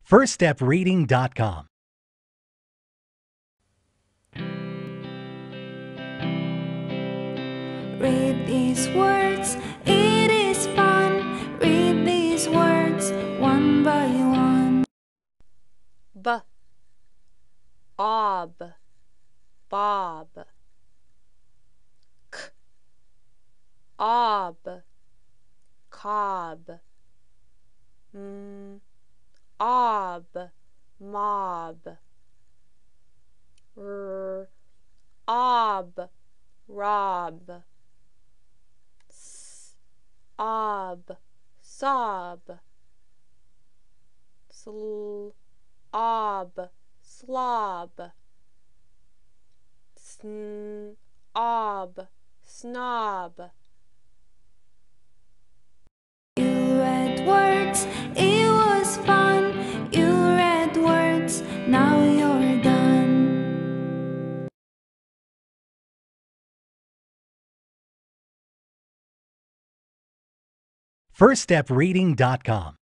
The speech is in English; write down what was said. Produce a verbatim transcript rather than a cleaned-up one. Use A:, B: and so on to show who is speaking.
A: first step reading dot com.
B: Read these words, it is fun. Read these words one by one.
C: B, ob, bob. K, ob, cob. M, ob, mob. R, ob, rob. S, ob, sob. Sl, ob, slob. Sn, ob, snob.
B: You read words, it was fun. You read words, now you're done.
A: first step reading dot com.